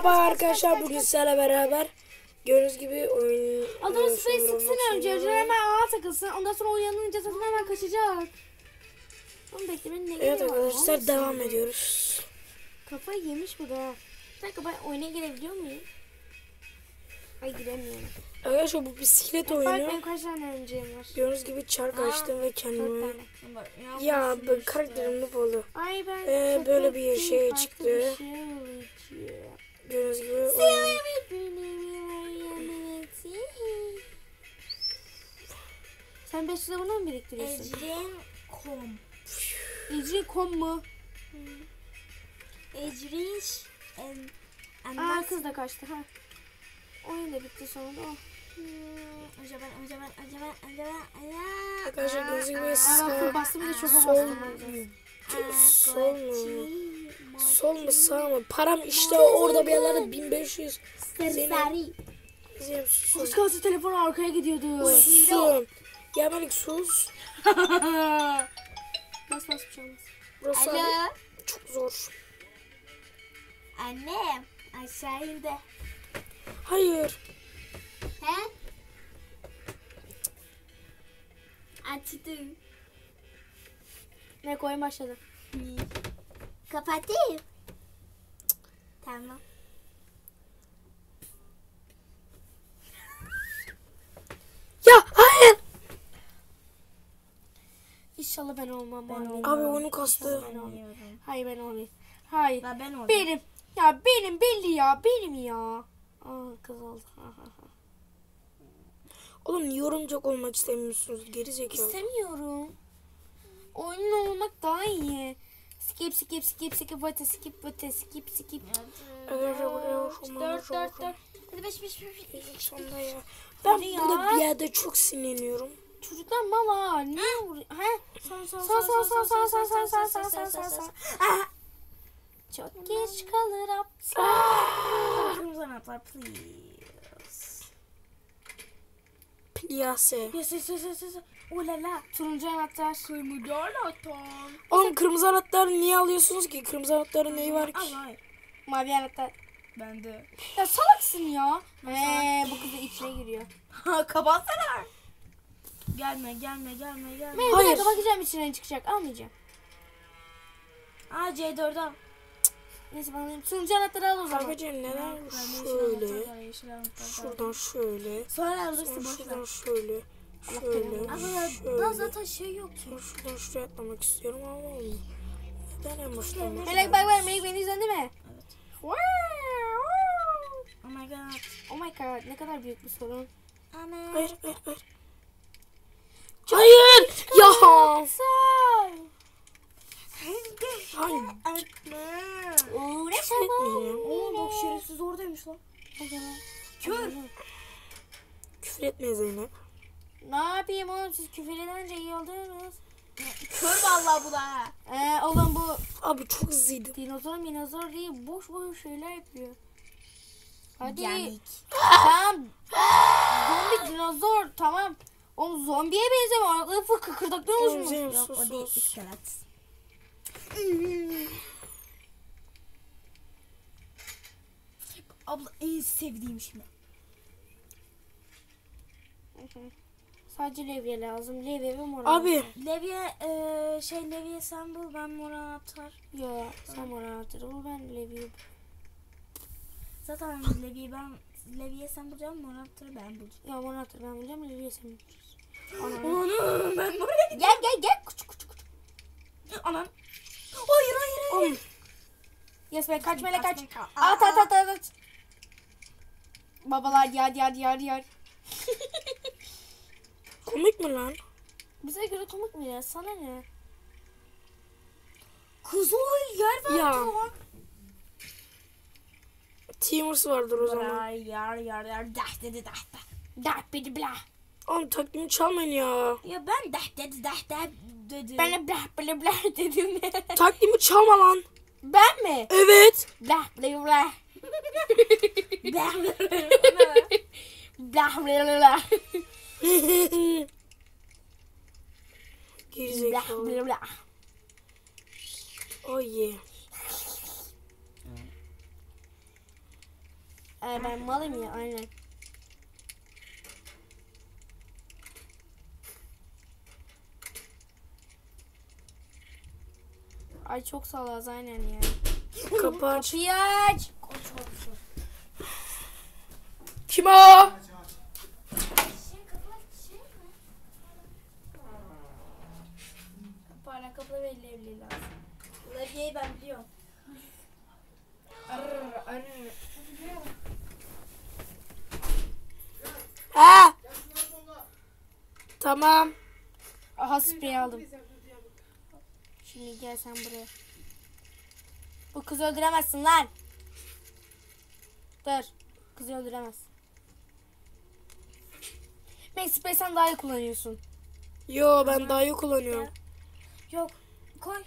Merhaba arkadaşlar, bugün sizlerle beraber gördüğünüz gibi oyun Adamın sprey sıksın önce hemen ağa takılsın, ondan sonra uyanınca zaten hemen kaçacak. Onu beklemenin ne Evet gereği var? arkadaşlar, devam ediyoruz. Kafayı yemiş bu da. Bir dakika, ben oyuna girebiliyor muyum? Ay, giremiyorum. Arkadaşlar bu bisiklet Bak, oyunu. benim kaç tane önceyim var? Gördüğünüz gibi çark açtım ve kendime. 4 tane. Ya bu karakterim ne oldu? Ay ben Böyle bir şey farklı çıktı. bir şey olacak. Gördüğünüz gibi oyun. Sen 500'e bunu mu biriktiriyorsun? Ecrin.com Ecrin.com mu? Ecrin Aa, kız da kaçtı ha. Oyun da bitti sonunda. Oh. Arkadaşlar gördüğünüz gibi Aa, bak, bastım bir de çok sol bastım. sol mu sağ mı? Param işte orada bir yerlerde 1500. Serseri. Zeynep sus. Az kalsın telefonu arkaya gidiyordu. Susun. Ya Melik sus. Bas bir şey olmaz. Burası Alo. abi çok zor. Anne aşağı indi. Hayır. He? Açtım. Ne koyun başladı. Kapatayım. Tamam. Ya hayır. İnşallah ben olmam. Abi onu kastı. Ben olmayayım. Hayır, ben olmayayım. Hayır. Ben oldum. Benim. Ya benim belli ya. Benim ya. Aa, kız oldu. Oğlum niye yorumcak olmak istemiyorsunuz? Geri zekalı. İstemiyorum. Oyunlu olmak daha iyi. Skip vate skip. Arkadaşlar buraya Dört. Hadi beş. Sonunda ya. Ben Hadi ya. burada bir yerde çok sinirleniyorum. Çocuklar mala. Niye vuruyor? He? Sağ. Çok geç kalır aptal. Kırmızı anahtar please. Pliyase. Yes. Olala. Turuncu anahtar. Kırmızı anahtar. Oğlum kırmızı anahtarı niye alıyorsunuz ki? Kırmızı anahtarın neyi var ki? Ay. Mavi anahtar. Bende. Ya salaksın ya. Bu kız da içine giriyor. Kapatsana. Gelme. Bir Hayır. dakika bakacağım, içinden çıkacak. Almayacağım. Aa C4 al. Neyse, ben alayım. Turuncu anahtarı al o zaman. Arkadaşlar neden şöyle? Şuradan şöyle. Sonra alırsın Sonra boş ver. şuradan şöyle. Ama Şöyle. daha zaten şey yok ki. Sonra şuradan şuraya atlamak istiyorum ama olmuyor. Neden en baştan? Melek bak, Melek beni izledin mi? Evet. Wow. Oh my god. Oh my god, ne kadar büyük bir sorun. Ana. Hayır. Hayır. Ya. Hayır. Uğraşamam. Oo bak şerefsiz oradaymış lan. Kör. Küfür etme Zeynep. Ne yapayım oğlum, siz küfür edince iyi oldunuz. Kör vallahi bu da. Oğlum bu Abi çok hızlıydı. dinozor değil, boş şeyler yapıyor. Hadi. Gemik. Tamam. Zombi dinozor, tamam. Oğlum zombiye benzemiyor. Arada kıkırdaklıyormuş mu? Zeynep Yok o değil sus. iskelet. Abla en sevdiğim şimdi. Sadece levye lazım. Levye ve mor Abi. anahtar. Levye sen bul, ben mor anahtar. Ya sen mor anahtarı bul, ben levye. Zaten Levye sen bulacağım, mor anahtarı ben bulacağım. Ya mor anahtarı ben bulacağım, levye sen bulacaksın. Onu ben buraya gideceğim. Gel. Küçük. Anam. Hayır. Oğlum. Yes be, kaç Melek kaç. Aa, At. Babalar yar. Komik mi lan? Bize göre komik mi ya? Sana ne? Kız o yer var. Ya. Teamers vardır o zaman. Yar. Dah dedi. Dah bidi blah. Oğlum takvimi çalmayın ya. Ya ben dah dedi. Ben de blah dedim. Takvimi çalma lan. Ben mi? Evet. Blah. Dah. Blah. Gerizekalı. Blah. Oh yeah. Ben malım ya aynen. Ay çok salaz aynen ya. Kapı aç. Kapıyı aç. Kim o? Kapağına kapı ve levli lazım. Levyeyi ben biliyorum. Arr arr. Ha? Tamam. Aha sprey aldım. Şimdi gel sen buraya. Bu kızı öldüremezsin lan. Dur. Kızı öldüremez. Max sprey sen daha iyi kullanıyorsun. Yo ben daha iyi kullanıyorum. Yok. Koy.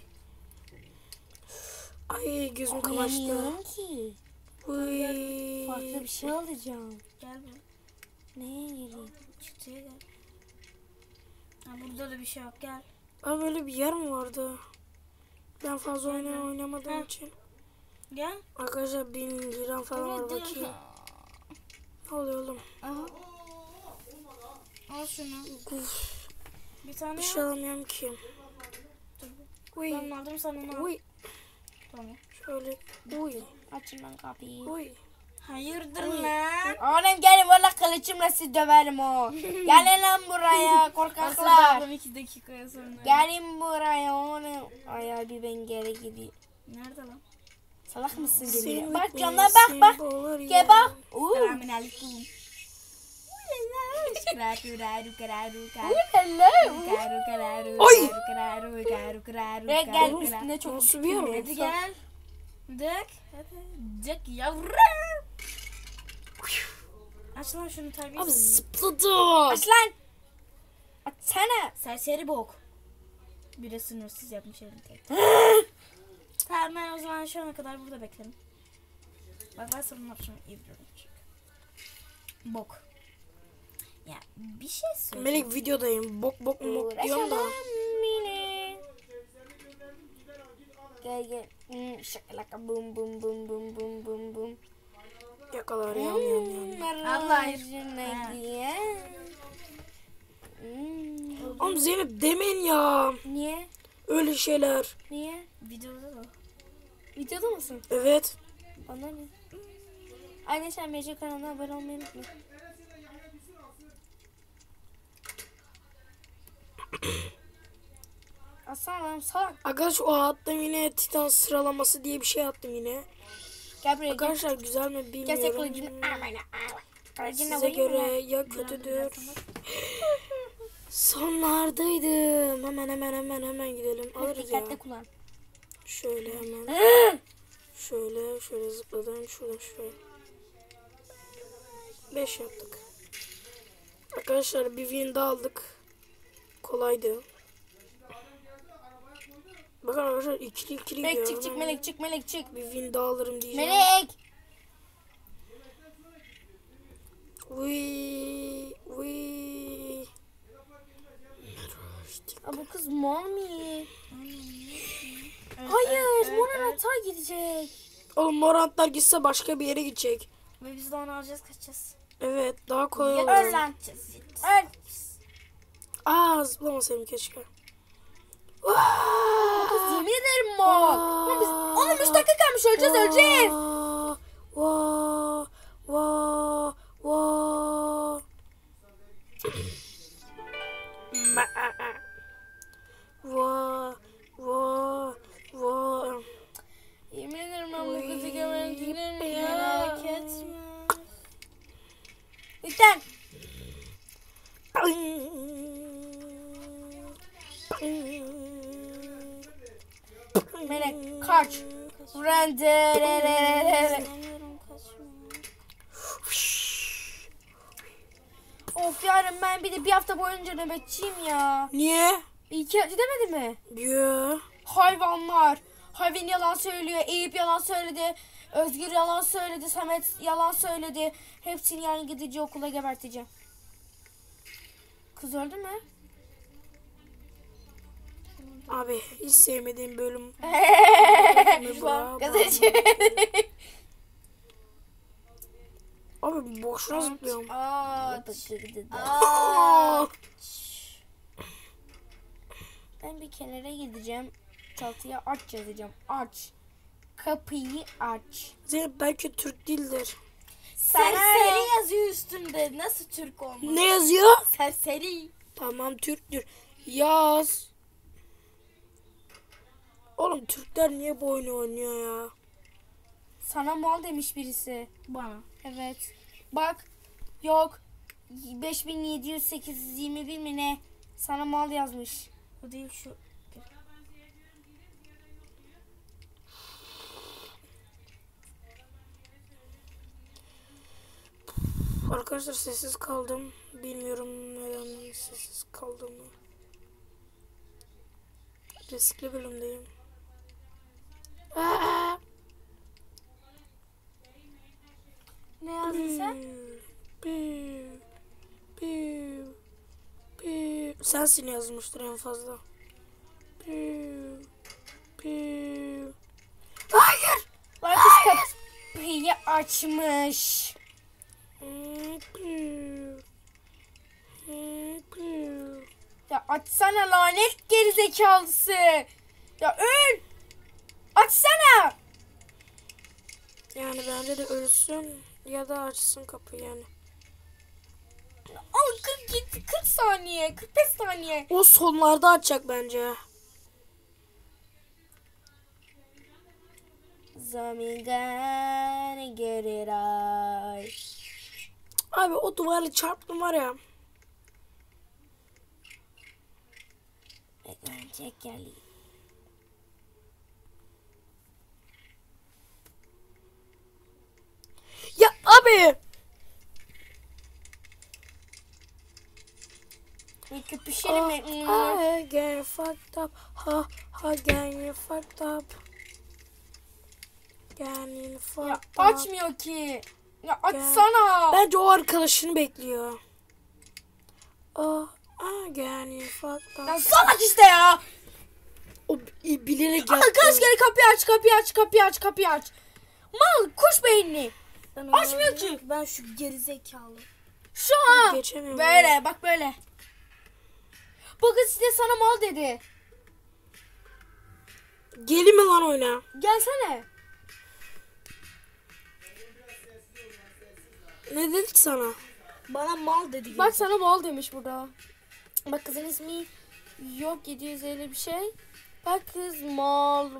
Ay gözüm kamaştı. Koyamıyorum ki. Uy. Farklı bir şey alacağım. Gel buraya. Neye gireyim? Çıtıya gel. Ha, burada da bir şey yok. Gel. Abi böyle bir yer mi vardı? Ben fazla oynamadığım Ha. için. Gel. Arkadaşlar 1000 liram falan var bakayım. Ne oluyor oğlum? Aha. Al şunu. Uf, Bir tane bir şey al. alamıyorum ki. Uy. Ben aldım sen onu al. Uy. Tamam. Şöyle. Uy. Açın lan kapıyı. Uy. Hayırdır lan? Oğlum gelin valla kılıçımla sizi döverim o. Gelin lan buraya Aslında korkaklar. ablam 2 dakikaya sonra. Gelin buraya oğlum. Ay abi ben geri gideyim. Nerede lan? Salak mısın Seni Cemile? Bak bitmeyin, camdan bak seni bak. boğulur Gel ya. bak. Uuu. Selamünaleyküm. Oy! Gel üstünde çok Nasıl bir yer o? Hadi gel. Dök. Hadi. Dök yavrum. Aç lan şunu Abi terbiyesiz. zıpladı. Aç lan. Açsana. Serseri bok. Bir de sınırsız yapmış elim tek. Tamam ben o zaman şu ana kadar burada beklerim. Bak ben sana ne yapacağım iyi biliyorum. Bok. Ya bir şey söyle. Melek videodayım. Bok bok mu diyorum da. Uğraşamam yine. Gel gel. Şakalaka bum bum bum bum bum bum bum. Yakalar yan. Allah aşkına diye. Oğlum Zeynep demeyin ya. Niye? Öyle şeyler. Niye? Videoda da. Videoda mısın? Evet. Bana ne? Anne sen Mece kanalına abone olmayı unutma. Aslan salak. Arkadaş o attım yine Titan sıralaması diye bir şey attım yine. Gel buraya gel. Arkadaşlar güzel mi Gel sen bilmiyorum. kılıcını. Kılıcına Size vurayım göre mı? ya kötüdür. Sonlardaydım. Hemen gidelim. Alırız ya. Dikkatli kullan. Şöyle hemen. Şöyle zıpladım. Şuradan şöyle. 5 yaptık. Arkadaşlar bir win daha aldık. Kolaydı. Bakın arkadaşlar ikili Melek gidiyor. çık Hemen melek çık. bir win daha alırım diyeceğim. Melek. Uy. Aa, bu kız mami. Hayır, Mona hata gidecek. Oğlum Morantlar gitse başka bir yere gidecek. Ve biz de onu alacağız kaçacağız. Evet daha kolay olur. Öl lan. Öl. Aa zıplamasaydım keşke. Kız yemin ederim mo. Lan biz, oğlum 3 dakika kalmış öleceğiz. Vaa. Yemin ederim ben bu kızı gebertirim ya. Merak etme. Lütfen. Melek kaç. Renderererere. İstemiyorum kaçma. Of yarın ben bir hafta boyunca nöbetçiyim ya. Niye? İyi ki demedi mi? Yo. Hayvanlar. Hayvan yalan söylüyor. Eyüp yalan söyledi. Özgür yalan söyledi. Samet yalan söyledi. Hepsini yarın gidince okula geberteceğim. Kız öldü mü? Abi hiç sevmediğim bölüm. Gazeteci. Abi boşuna zıplıyorum. Aç. Aa! Ben bir kenara gideceğim. Çatıya aç yazacağım. Aç. Kapıyı aç. Zeynep belki Türk değildir. Serseri yazıyor üstünde. Nasıl Türk olmaz? Ne yazıyor? Serseri. Tamam Türktür. Yaz. Oğlum Türkler niye bu oyunu oynuyor ya? Sana mal demiş birisi. Bana. Evet. Bak. Yok. 5721 mi ne? Sana mal yazmış. O değil şu. Arkadaşlar sessiz kaldım. Bilmiyorum neden sessiz kaldığımı. Riskli bölümdeyim. Aa! Ne yazdın sen? Piu, piu, piu. Sensin yazmıştır en fazla. Piu, piu. Hayır. Barkış kapıyı açmış. Piu, piu. Ya açsana lanet gerizekalısı. Ya öl. Açsana. Yani bence de ölsün ya da açsın kapıyı yani. Al 40 saniye. 45 saniye. O sonlarda açacak bence. Zombie gonna get it right. Abi o duvarla çarptım var ya. Çek geldi. Ya abi. Bir köpüşelim mi? Again fucked up. Ha again you fucked up. Again you fucked Ya up. açmıyor ki. Ya açsana. Bence o arkadaşını bekliyor. Oh again you fucked Ya up. salak işte ya. O bilerek Al yaptı. kaç kere kapıyı aç. Mal kuş beyinli. Açmıyor ki. Ben şu gerizekalı. Şu an. Geçemiyorum. Böyle bak böyle. Bu kız işte sana mal dedi. Gelin mi lan oyna? Gelsene. Ne dedik sana? Bana mal dedi. Bak sana mal demiş burada. Bak kızın ismi yok 750 bir şey. Bak kız mal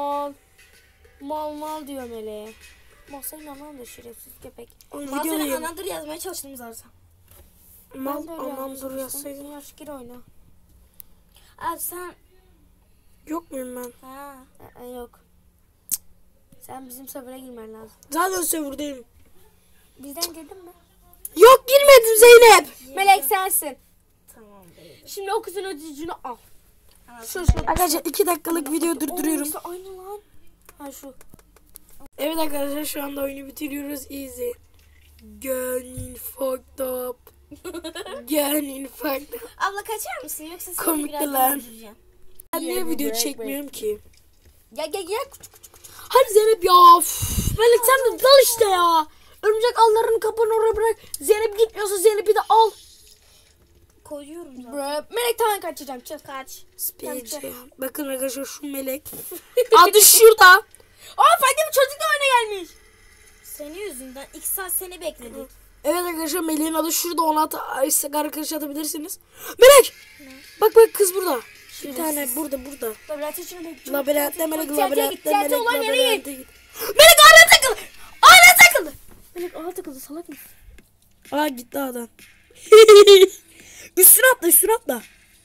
diyor Meleğe. Mal senin anan da şerefsiz köpek. Oğlum Mal senin videodayım. anandır yazmaya çalıştım zaten. Mal Ben de öyle anam dur yapmıştım. yazsaydın. Yaş gir oyna. Abi sen. Yok muyum ben? Ha. Yok. Cık. Sen bizim server'a girmen lazım. Zaten serverdayım. Bizden girdin mi? Yok girmedim Zeynep. Melek sensin. Tamam be. Şimdi o kızın ödücünü al. Şu. Arkadaşlar 2 dakikalık video durduruyorum. Oo, aynı lan. Ha şu. Evet arkadaşlar şu anda oyunu bitiriyoruz. Easy. Getting fucked up. Getting fucked up. Abla kaçar mısın yoksa seni Komikti biraz lan. öldüreceğim. Ben niye Yeah, video break, çekmiyorum ki? Gel. Hadi Zeynep ya. Melek sen de dal işte ya. Örümcek ağlarını kapını oraya bırak. Zeynep gitmiyorsa Zeynep'i de al. Koyuyorum zaten. Bro, Melek tane kaçacağım. Çık. Kaç. Speed. Bakın arkadaşlar şu melek. Adı şurada. Aa Fatih çocuk da oyuna gelmiş. Senin yüzünden 2 saat seni bekledik. Evet arkadaşlar Melek'in adı şurada. Ona arkadaş atabilirsiniz. Melek. Bak kız burada. Bir tane burada. Labirent içine bekliyorum. Labirentte Melek, Tiyatroya labirentte git, tiyatro Melek, olan yere labirentte git. Melek ağına takıldı. Ağına takıldı. Melek ağa takıldı salak mısın? Aa gitti ağdan. Üstüne atla.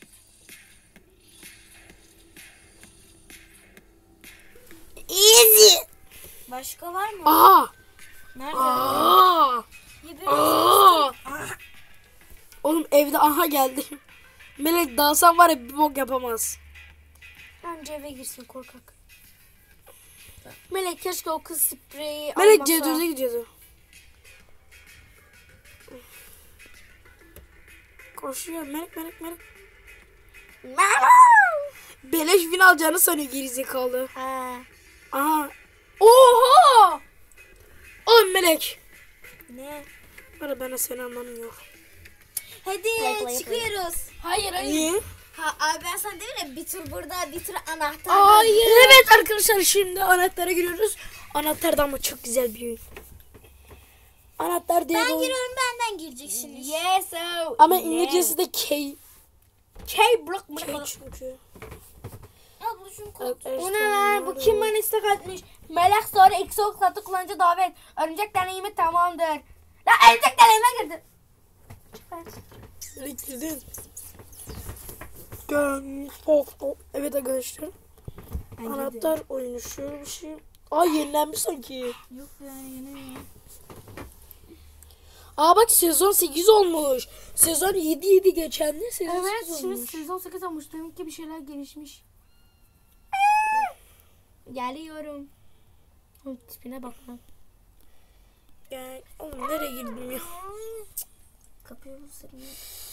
Easy. Başka var mı? Aa. Nerede? Aa. Aa. Oğlum evde aha geldi. Melek dalsan var ya bir bok yapamaz. Bence eve girsin korkak. Melek keşke o kız spreyi Melek almasa. C4'e gidiyordu. Koşuyor Melek. Beleş win alacağını sanıyor gerizekalı. Ha. Aha. Oha! Oğlum Melek. Ne? Bana ben seni anlamıyorum. Hadi çıkıyoruz. Hayır hayır. Niye? Ha abi ben sana dedim ya bir tur burada bir tur anahtar. Hayır. Evet arkadaşlar şimdi anahtara giriyoruz. Anahtar da ama çok güzel bir oyun. Anahtar diye Ben bir oyun. giriyorum benden gireceksiniz. Yes. Oh. Ama İngilizcesi de K. K-block mı? K çünkü. Abla şunu koy. Arkadaşlar, Bu ne lan? Bu nerede kim bana istek atmış? Melek sonra Xbox satı kullanıcı davet. Örümcek deneyimi tamamdır. Lan örümcek deneyime girdi. Bekledin. Gön, fok. Evet arkadaşlar. Anahtar oyunu şöyle bir şey. Aa yenilenmiş sanki. Yok ya yine. Aa bak sezon 8 olmuş. Sezon 7 geçen de sezon Evet 8 şimdi olmuş. sezon 8 olmuş. Demek ki bir şeyler gelişmiş. Geliyorum. Oğlum tipine bak lan. Yani oğlum nereye girdim ya? Kapıyı bulsana.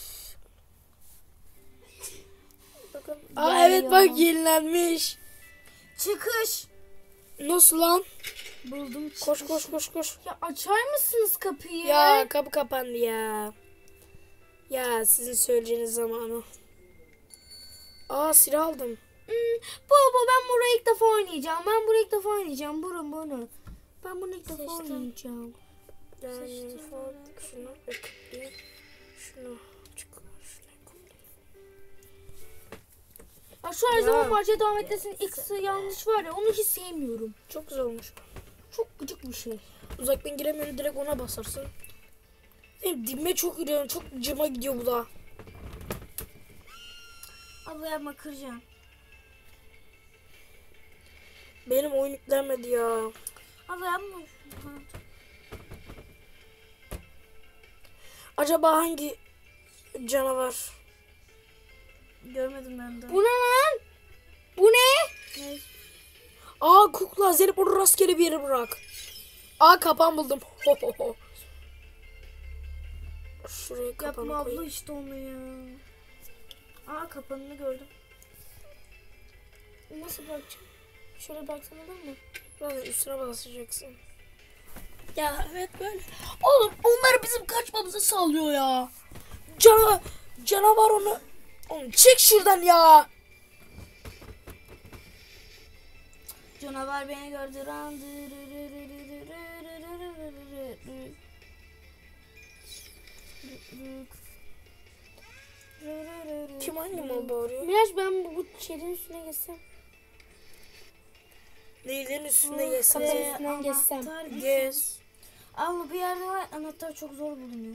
Bakın. Aa evet bak Geliyorum. yenilenmiş. Çıkış. Nasıl lan? Buldum çıkış. Koş koş koş koş. Ya açar mısınız kapıyı? Ya kapı kapandı ya. Ya sizin söyleyeceğiniz zamanı. Aa silah aldım. Baba ben burayı ilk defa oynayacağım. Ben burayı ilk defa oynayacağım. Bunu. Ben bunu ilk defa Seçtim. oynayacağım. Yani şunu ekleyin. Şunu çıkar. Ya şu her Ya. zaman Marca devam etmesinin X'i yanlış var ya. Onu hiç sevmiyorum. Çok güzel olmuş. Çok gıcık bir şey. Uzaktan giremiyorum direkt ona basarsın. Benim dibime çok giriyorum. Çok cıma gidiyor bu da. Abla yapma kıracağım. Benim oyun yüklenmedi ya. Abla yapma. Acaba hangi canavar? Görmedim ben de. Bu ne lan? Bu ne? Aa kukla Zeynep onu rastgele bir yere bırak. Aa kapan buldum. Ho ho ho. Şuraya kapanı Yapma abla koyayım. işte onu ya. Aa kapanını gördüm. Nasıl bakacağım? Şöyle baksana olur mu? Böyle üstüne basacaksın. Ya evet böyle. Oğlum onlar bizim kaçmamızı sağlıyor ya. Canavar onu. Oğlum çık şuradan ya. Canavar beni gördü. Kim hangi mal bağırıyor? Miraç ben bu şeyin üstüne geçsem. Neylerin üstünde yesem. üstünden geçsem. Anahtar Yes. Abla bir yerde var. Anahtar çok zor bulunuyor.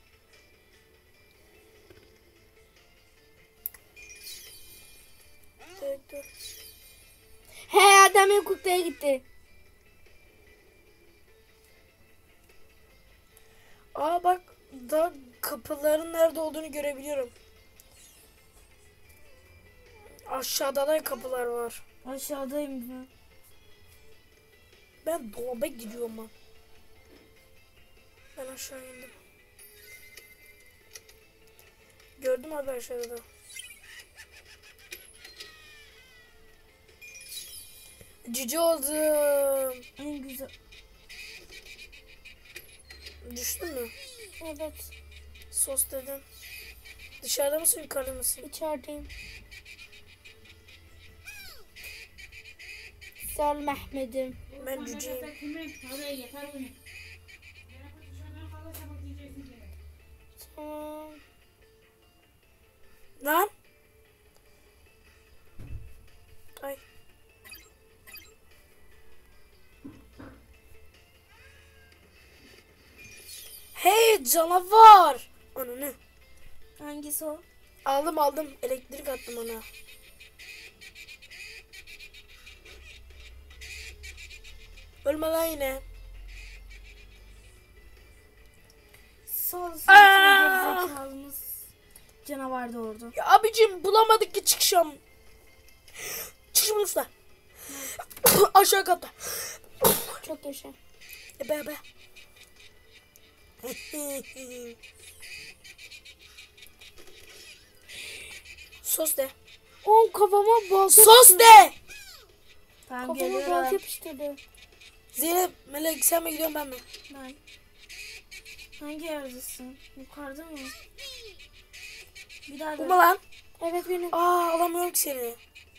Dur. He adam benim kuklaya gitti. Aa bak da kapıların nerede olduğunu görebiliyorum. Aşağıda da kapılar var. Aşağıdayım ben. Ben dolaba gidiyorum ben. Ben aşağı indim. Gördüm abi aşağıda. Cici oldum. En güzel. Düştün mü? Evet Sos dedin. Dışarıda mısın yukarıda mısın? içerideyim. Sağ ol Mehmet'im. Ben cüceyim. Tamam. Lan. Ay. Hey canavar. Ananı. Hangisi o? Aldım. Elektrik attım ona. Ölme lan yine. Sağ olasın. Aa! Gerizekalımız. Canavar da orada. Ya abicim bulamadık ki çıkışım. Çıkışım usta. Aşağı katta. Çok yaşa. Be. Sos de. Oğlum kafama balta Sos de. Tamam Kafama balta geliyorum. yapıştırdı. Zeynep, Melek sen mi gidiyorsun ben mi? Ben. Hangi yerdesin? Yukarıda mı? Bir daha Bu mu gör. lan? Evet benim. Aa alamıyorum ki seni.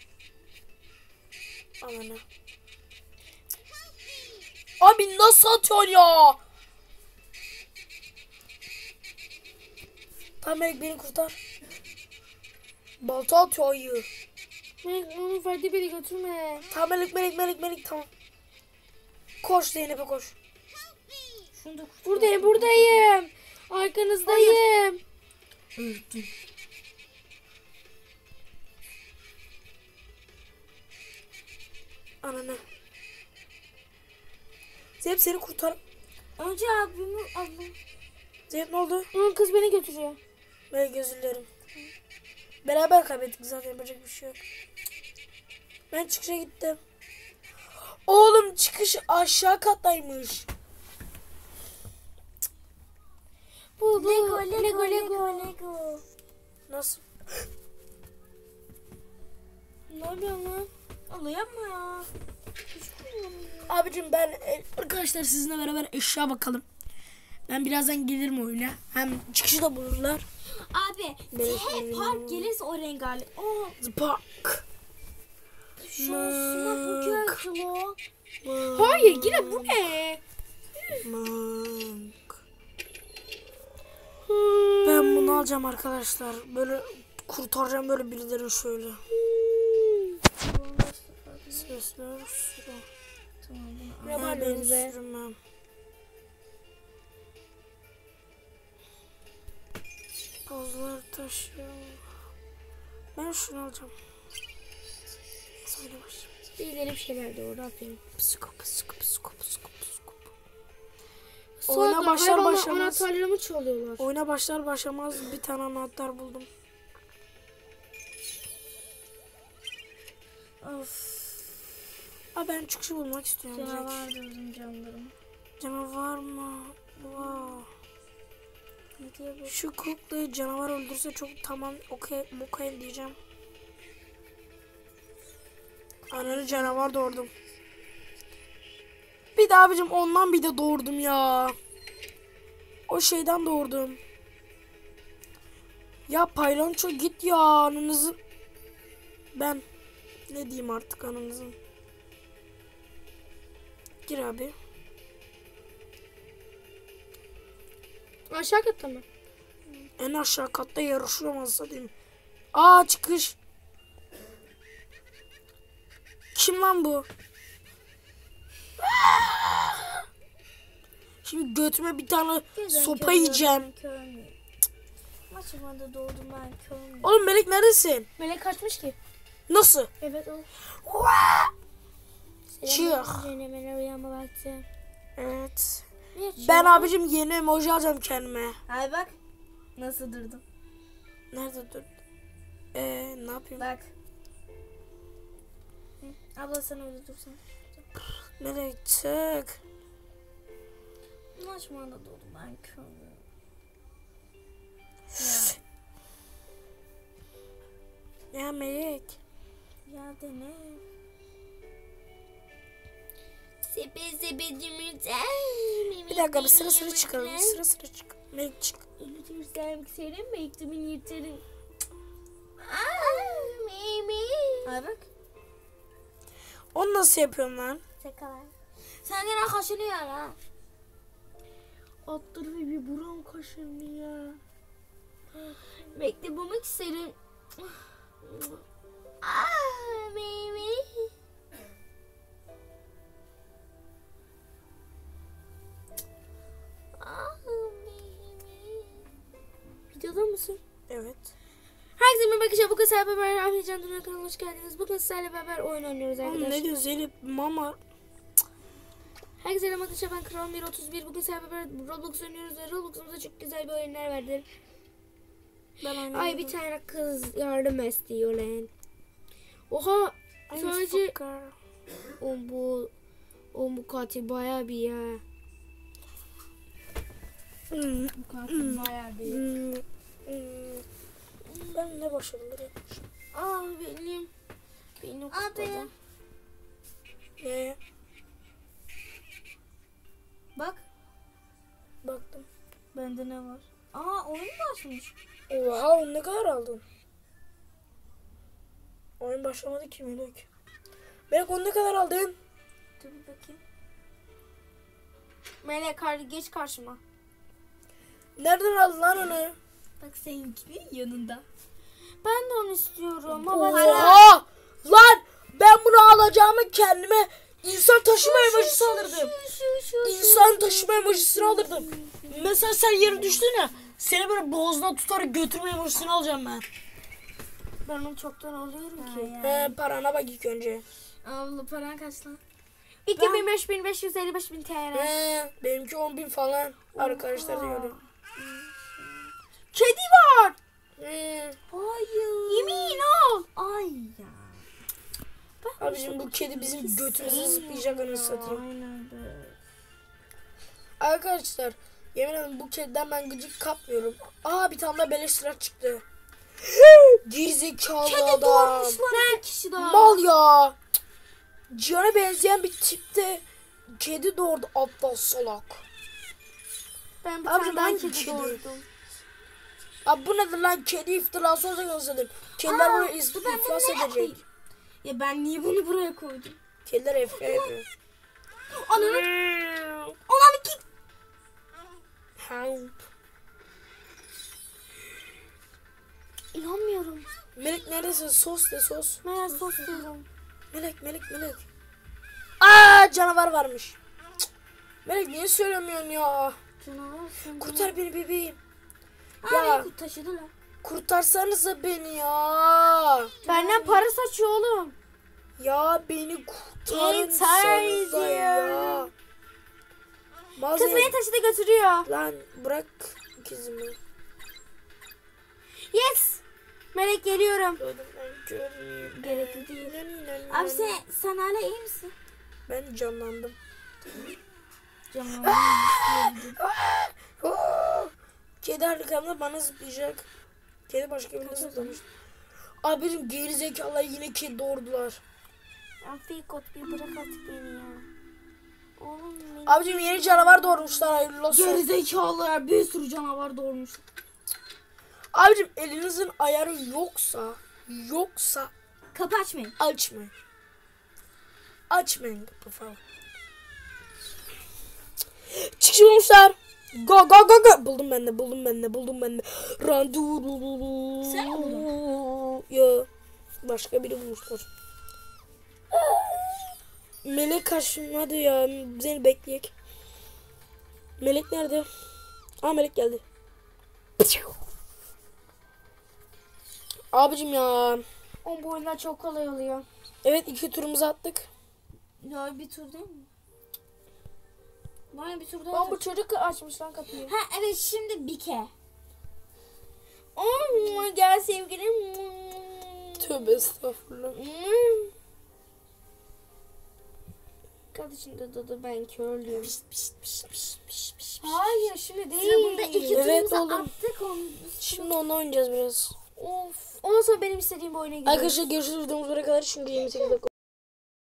Ananı. Abi nasıl atıyorsun ya? Tamam Melek beni kurtar. Balta atıyor ayı. Melek onu farklı biri götürme. Tamam Melek tamam. Koş Zeynep'e koş. Şunu da kurtar. Buradayım. Arkanızdayım. Öldüm. Ananı. Zeynep seni kurtar. Önce abimi ablam. Zeynep ne oldu? Onun kız beni götürüyor. Melek özür dilerim. Beraber kaybettik zaten yapacak bir şey yok. Ben çıkışa gittim. Oğlum çıkış aşağı kattaymış. Bu Lego. Nasıl? Ne yapıyorsun lan? Allah yapma ya. Abicim ben arkadaşlar sizinle beraber eşya bakalım. Ben birazdan gelirim oyuna. Hem çıkışı da bulurlar. Abi park gelirse o rengarenk. Oh. Park. Şuna bu geldi lan. Hayır yine bu ne? Monk. Ben bunu alacağım arkadaşlar. Böyle kurtaracağım böyle birileri şöyle. Sesler sıra. Tamam bunu Ne al. var Ben önünüze? sürmem. Buzlar taşıyor. Ben şunu alacağım. Söyle başım. İyileri bir şeyler de orada aferin. Psiko. Sonra Oyuna başlar başlamaz. anahtarlarımı çalıyorlar. Oyuna başlar başlamaz bir tane anahtar buldum. Of. Aa, ben çıkışı bulmak istiyorum. Canavar direkt. gördüm canlarım. Canavar mı? Wow. Ne diye bu? Şu kuklayı canavar öldürse çok tamam okey diyeceğim. Ananı canavar doğurdum. Bir de abicim ondan bir de doğurdum ya. O şeyden doğurdum. Ya paylanço git ya ananızın. Ben ne diyeyim artık ananızın. Gir abi. Aşağı katta mı? En aşağı katta yarışıyorum aslında diyeyim. Aa çıkış. Kim lan bu? Şimdi götüme bir tane sopa yiyeceğim. Maçıma da doğdum ben körüm. Oğlum Melek neredesin? Melek kaçmış ki. Nasıl? Evet o. Çık. Cenemeler uyanma vakti. Evet. Niye Ben abicim yeni emoji alacağım kendime. Ay bak. Nasıl durdum? Nerede dur? Ne yapayım? Bak. Hı, abla sen öyle dursan. Melek çık. Maçıma da doğdum ben körüm. Ya Melek. Ya dene. Bir dakika bir sıra çıkalım. Sıra çık. Melek çık. Unutursam senin bektimin yırtarım. Ay bak. Onu nasıl yapıyorum lan? Sakalar. Sen gene kaşınıyor ha. Attır ve bir buram kaşınıyor. Bekle bulmak isterim. Baby. Videoda mısın? Evet. Herkese merhaba arkadaşlar. Bugün sizlerle beraber Ahmet Can Dünya kanalına hoş geldiniz. Bugün sizlerle beraber oyun oynuyoruz Oğlum arkadaşlar. ne diyor Zeynep? Mama. Herkese merhaba arkadaşlar. Ben Kral 131. Bugün sizlerle beraber Roblox oynuyoruz ve Roblox'umuzda çok güzel bir oyunlar vardır. Ben aynı. Ay bir tane kız yardım istiyor lan. Oha sadece bu katil bayağı bir ya. Bu katil bayağı bir. Ben ne başladım? Benim Abi. kutladı. Ne? Bak. Bende ne var? Aa oyun başlamış. Oha onu ne kadar aldın? Oyun başlamadı ki Melek. Melek onu ne kadar aldın? Dur bir bakayım. Melek geç karşıma. Nereden aldın lan onu? Bak seninkinin yanında. Ben de onu istiyorum ama Oha! Lan ben bunu alacağımı kendime insan taşıma emojisi alırdım. İnsan taşıma emojisini alırdım. Mesela sen yere düştün ya. Seni böyle boğazına tutarak götürme emojisini alacağım ben. ben onu çoktan alıyorum ki. Parana bak ilk önce. Abla paran kaç lan? 2000, 5000, 555 bin TL. Benimki 10.000 falan. Arkadaşlar da görüyor. Kedi var. Hayır. Yemin ol. Ay ya. Abicim bu kedi bizim götümüzü zıplayacak anasını satayım. Aynen be. Arkadaşlar yemin ederim bu kediden ben gıcık kapmıyorum. Bir tane daha beleş silah çıktı. Gerizekalı Kedi adam. doğurmuşlar bir kişi daha. Mal ya. Cihan'a benzeyen bir tipte kedi doğurdu aptal salak. Ben bir Abi tane daha hangi kedi kedi? doğurdum. Abi bu nedir lan, kedi iftirası olacak özledim. Kediler buraya iflas edecek. Ya ben niye bunu buraya koydum? Kediler iftira ediyor. Ananı git. Help. İnanmıyorum. Melek neredesin? Sos de sos. Meğer sos diyorum. Melek. Canavar varmış. Cık. Melek niye söylemiyorsun ya? Canavarsın. Kurtar beni bebeğim. Ya. Ya Taşıdılar. kurtarsanıza beni ya. Benden para saçıyor oğlum. Ya beni kurtarın Yeter sanıza ya. diyorum. Kız Bazen... beni taşıda götürüyor. Lan bırak ikizimi. Yes. Melek geliyorum. Görmeyeyim. Gerekli değil. Abi sen hala iyi misin? Ben canlandım. Canım. Kedi arkamda bana zıplayacak. Kedi başka birine zıplamış. Abicim geri zekalar yine kedi doğurdular. Fikot bir bırak artık beni ya. Oğlum beni. Abicim yeni canavar doğurmuşlar, hayırlı olsun. Gerizekalılar bir sürü canavar doğurmuş. Abicim elinizin ayarı yoksa Kapı açmayın. açmayın. Açmayın kapı falan. Çıkışmışlar. Go. Buldum ben de. Randevu. Sen mi buldun? Ya başka biri bulmuşlar. Melek kaçtım hadi ya. Seni bekleyek. Melek nerede? Melek geldi. Abicim ya. O bu oyunlar çok kolay oluyor. Evet 2 turumuzu attık. Ya bir tur değil mi? Bana bir tur daha Lan aç. bu çocuk açmış lan kapıyı. Ha evet şimdi Bike. Gel sevgilim. Tövbe estağfurullah. Kardeşim de ben körlüyüm. Piş. Hayır şimdi değil. Sıra bunda iki Evet turumuzu oğlum. attık. Şimdi onu oynayacağız biraz. Of. Ondan sonra benim istediğim bu oyuna gidiyoruz. Arkadaşlar görüşürüz videomuz buraya kadar çünkü 28 dakika.